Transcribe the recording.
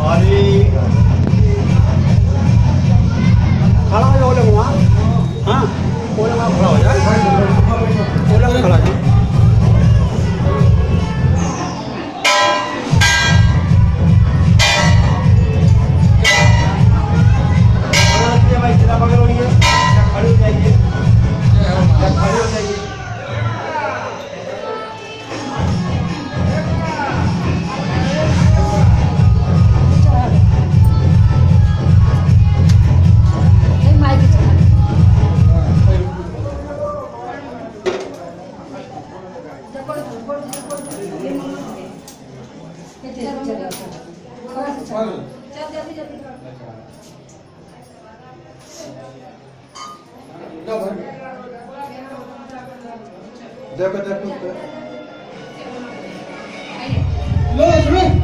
खड़ा हो जाओ लोग वहाँ। हाँ वो लोग वहाँ खड़ा हो जाए, वो लोग खड़ा हो जाए। देखो